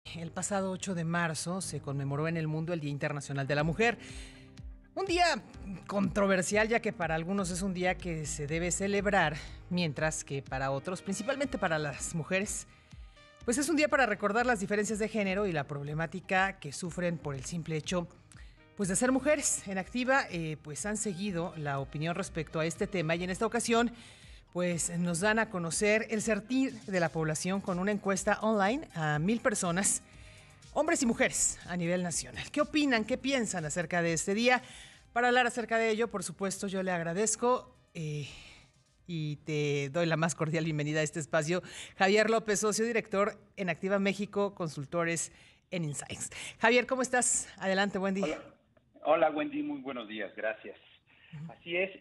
El pasado 8 de marzo se conmemoró en el mundo el Día Internacional de la Mujer. Un día controversial, ya que para algunos es un día que se debe celebrar, mientras que para otros, principalmente para las mujeres, pues es un día para recordar las diferencias de género y la problemática que sufren por el simple hecho pues de ser mujeres. En Activa pues han seguido la opinión respecto a este tema y en esta ocasión pues nos dan a conocer el sentir de la población con una encuesta online a 1,000 personas, hombres y mujeres a nivel nacional. ¿Qué opinan? ¿Qué piensan acerca de este día? Para hablar acerca de ello, por supuesto, yo le agradezco y te doy la más cordial bienvenida a este espacio. Javier López, socio director en Activa México, consultores en Insights. Javier, ¿cómo estás? Adelante, buen día. Hola, hola Wendy, muy buenos días, gracias. Así es,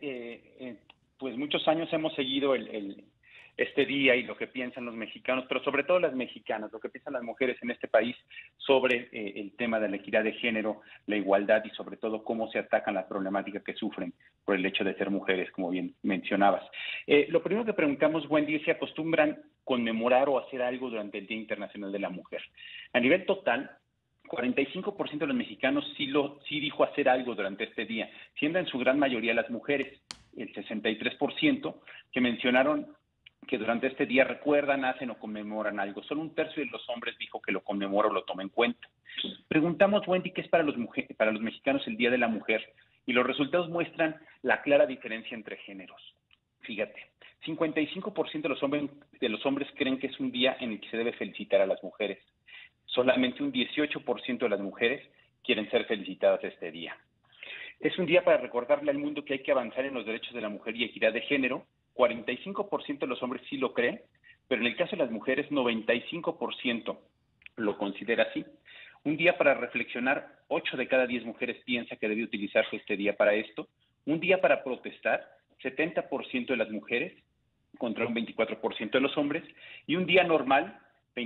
pues muchos años hemos seguido este día y lo que piensan los mexicanos, pero sobre todo las mexicanas, lo que piensan las mujeres en este país sobre el tema de la equidad de género, la igualdad y sobre todo cómo se atacan las problemáticas que sufren por el hecho de ser mujeres, como bien mencionabas. Lo primero que preguntamos, Wendy, es si acostumbran conmemorar o hacer algo durante el Día Internacional de la Mujer. A nivel total, 45% de los mexicanos sí dijo hacer algo durante este día, siendo en su gran mayoría las mujeres, el 63% que mencionaron que durante este día recuerdan, hacen o conmemoran algo. Solo un tercio de los hombres dijo que lo conmemora o lo toma en cuenta. Preguntamos, Wendy, ¿qué es para para los mexicanos el Día de la Mujer? Y los resultados muestran la clara diferencia entre géneros. Fíjate, 55% de los hombres creen que es un día en el que se debe felicitar a las mujeres. Solamente un 18% de las mujeres quieren ser felicitadas este día. Es un día para recordarle al mundo que hay que avanzar en los derechos de la mujer y equidad de género. 45% de los hombres sí lo creen, pero en el caso de las mujeres, 95% lo considera así. Un día para reflexionar, 8 de cada 10 mujeres piensa que debe utilizarse este día para esto. Un día para protestar, 70% de las mujeres contra un 24% de los hombres. Y un día normal,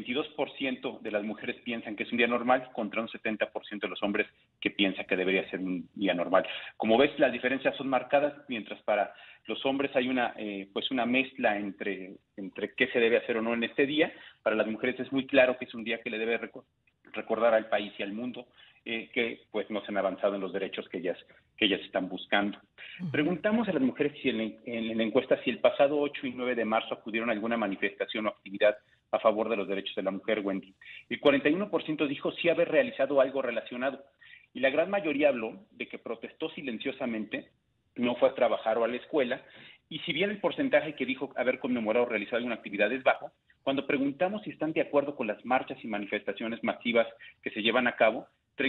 22% de las mujeres piensan que es un día normal contra un 70% de los hombres que piensa que debería ser un día normal. Como ves, las diferencias son marcadas, mientras para los hombres hay una mezcla entre qué se debe hacer o no en este día. Para las mujeres es muy claro que es un día que le debe recordar al país y al mundo que pues no se han avanzado en los derechos que ellas están buscando. Preguntamos a las mujeres si en la encuesta si el pasado 8 y 9 de marzo acudieron a alguna manifestación o actividad a favor de los derechos de la mujer, Wendy. El 41% dijo sí haber realizado algo relacionado y la gran mayoría habló de que protestó silenciosamente, no fue a trabajar o a la escuela, y si bien el porcentaje que dijo haber conmemorado o realizado alguna actividad es bajo, cuando preguntamos si están de acuerdo con las marchas y manifestaciones masivas que se llevan a cabo,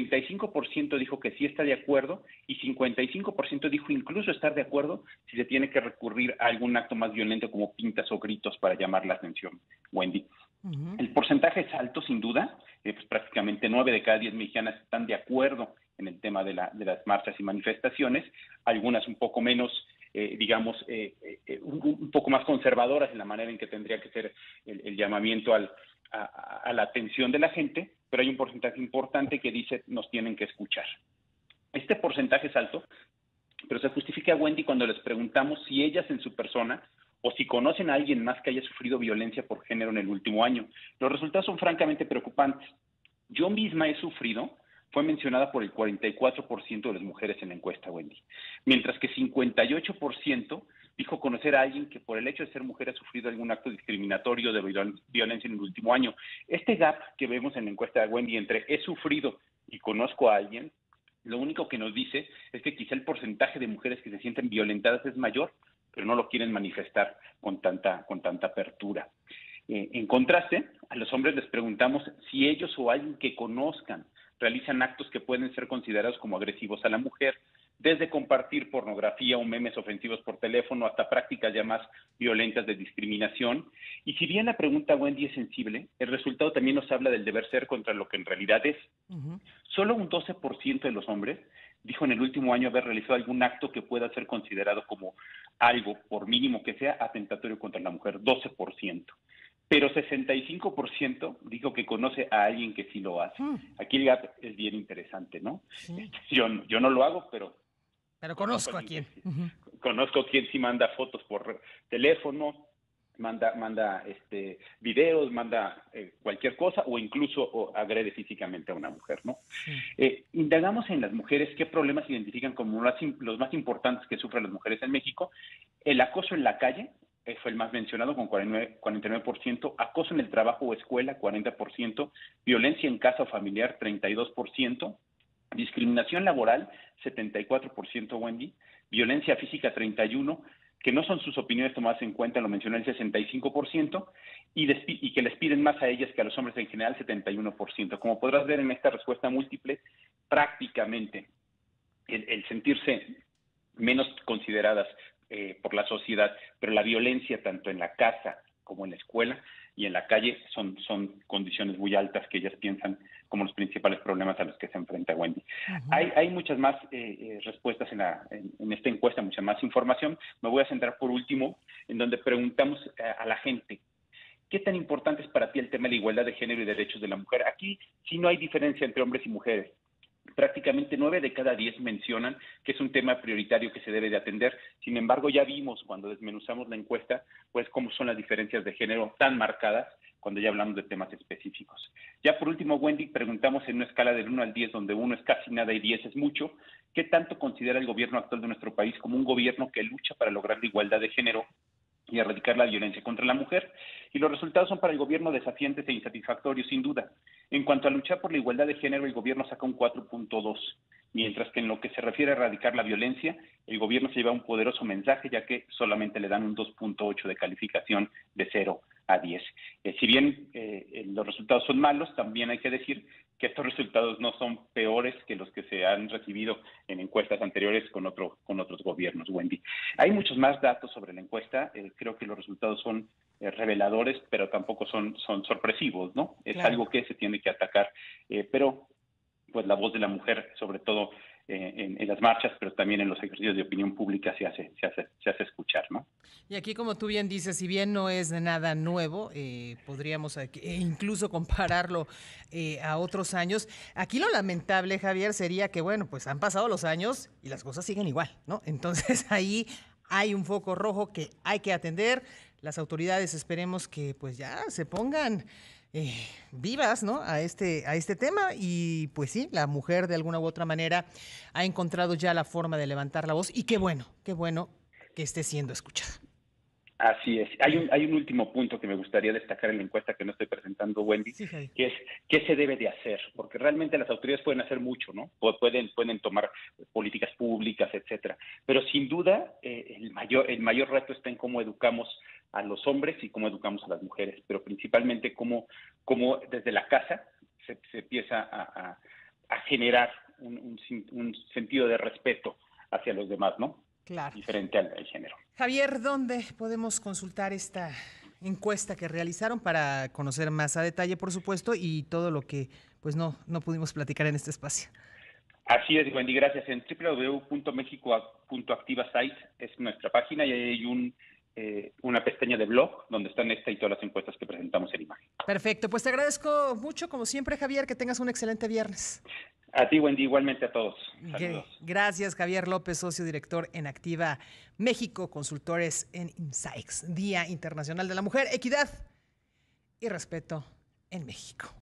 35% dijo que sí está de acuerdo y 55% dijo incluso estar de acuerdo si se tiene que recurrir a algún acto más violento como pintas o gritos para llamar la atención, Wendy. El porcentaje es alto, sin duda, pues prácticamente 9 de cada 10 mexicanas están de acuerdo en el tema de las marchas y manifestaciones, algunas un poco menos, un poco más conservadoras en la manera en que tendría que ser el llamamiento a la atención de la gente, pero hay un porcentaje importante que dice nos tienen que escuchar. Este porcentaje es alto, pero se justifica, Wendy, cuando les preguntamos si ellas en su persona o si conocen a alguien más que haya sufrido violencia por género en el último año. Los resultados son francamente preocupantes. Yo misma he sufrido, fue mencionada por el 44% de las mujeres en la encuesta, Wendy, mientras que 58% dijo conocer a alguien que por el hecho de ser mujer ha sufrido algún acto discriminatorio de violencia en el último año. Este gap que vemos en la encuesta de Wendy entre he sufrido y conozco a alguien, lo único que nos dice es que quizá el porcentaje de mujeres que se sienten violentadas es mayor, pero no lo quieren manifestar con tanta apertura. En contraste, a los hombres les preguntamos si ellos o alguien que conozcan realizan actos que pueden ser considerados como agresivos a la mujer, desde compartir pornografía o memes ofensivos por teléfono hasta prácticas ya más violentas de discriminación. Y si bien la pregunta, Wendy, es sensible, el resultado también nos habla del deber ser contra lo que en realidad es. Solo un 12% de los hombres dijo en el último año haber realizado algún acto que pueda ser considerado como algo, por mínimo que sea, atentatorio contra la mujer, 12%. Pero 65% dijo que conoce a alguien que sí lo hace. Aquí el gap es bien interesante, ¿no? Sí. Yo no lo hago, pero Pero conozco a conozco a alguien que quién. sí. Conozco a quien sí manda fotos por teléfono, manda videos, manda cualquier cosa o incluso agrede físicamente a una mujer, ¿no? Indagamos en las mujeres qué problemas identifican como los más importantes que sufren las mujeres en México. El acoso en la calle fue el más mencionado con 49%, acoso en el trabajo o escuela 40%, violencia en casa o familiar 32%, discriminación laboral 74%, Wendy, violencia física 31%, que no son sus opiniones tomadas en cuenta, lo mencionó el 65%, y que les piden más a ellas que a los hombres en general, 71%. Como podrás ver en esta respuesta múltiple, prácticamente el sentirse menos consideradas por la sociedad, pero la violencia tanto en la casa como en la escuela y en la calle son condiciones muy altas que ellas piensan como los principales problemas a los que se enfrenta Wendy. Hay muchas más respuestas en esta encuesta, mucha más información. Me voy a centrar por último en donde preguntamos a la gente, ¿qué tan importante es para ti el tema de la igualdad de género y derechos de la mujer? Aquí sí no hay diferencia entre hombres y mujeres. Prácticamente 9 de cada 10 mencionan que es un tema prioritario que se debe de atender. Sin embargo, ya vimos cuando desmenuzamos la encuesta, pues cómo son las diferencias de género tan marcadas cuando ya hablamos de temas específicos. Ya por último, Wendy, preguntamos en una escala del 1 al 10, donde 1 es casi nada y 10 es mucho, ¿qué tanto considera el gobierno actual de nuestro país como un gobierno que lucha para lograr la igualdad de género y erradicar la violencia contra la mujer? Y los resultados son para el gobierno desafiantes e insatisfactorios, sin duda. En cuanto a luchar por la igualdad de género, el gobierno saca un 4.2, mientras que en lo que se refiere a erradicar la violencia, el gobierno se lleva un poderoso mensaje, ya que solamente le dan un 2.8 de calificación de 0 a 10. Si bien los resultados son malos, también hay que decir que estos resultados no son peores que los que se han recibido en encuestas anteriores con otros gobiernos, Wendy. Hay muchos más datos sobre la encuesta. Creo que los resultados son reveladores, pero tampoco son sorpresivos, ¿no? Es claro, algo que se tiene que atacar, pero pues la voz de la mujer, sobre todo en las marchas, pero también en los ejercicios de opinión pública se hace escuchar, ¿no? Y aquí, como tú bien dices, si bien no es de nada nuevo, podríamos incluso compararlo a otros años. Aquí lo lamentable, Javier, sería que, bueno, pues han pasado los años y las cosas siguen igual, ¿no? Entonces ahí hay un foco rojo que hay que atender. Las autoridades esperemos que pues ya se pongan vivas, ¿no? a este tema, y pues sí, la mujer de alguna u otra manera ha encontrado ya la forma de levantar la voz, y qué bueno que esté siendo escuchada. Así es. Hay un último punto que me gustaría destacar en la encuesta que no estoy presentando, Wendy, sí, que es qué se debe de hacer, porque realmente las autoridades pueden hacer mucho, ¿no? Pueden tomar políticas públicas, etcétera, pero sin duda el mayor reto está en cómo educamos a los hombres y cómo educamos a las mujeres, pero principalmente cómo desde la casa se empieza a generar un sentido de respeto hacia los demás, ¿no? Claro. Diferente al género. Javier, ¿dónde podemos consultar esta encuesta que realizaron para conocer más a detalle, por supuesto, y todo lo que pues no pudimos platicar en este espacio? Así es, Wendy, gracias. En www.mexico.activasite es nuestra página y hay una pestaña de blog donde están esta y todas las encuestas que presentamos en imagen. Perfecto, pues te agradezco mucho, como siempre, Javier, que tengas un excelente viernes. A ti, Wendy, igualmente a todos. Saludos. Gracias, Javier López, socio director en Activa México, consultores en Insights, Día Internacional de la Mujer, Equidad y Respeto en México.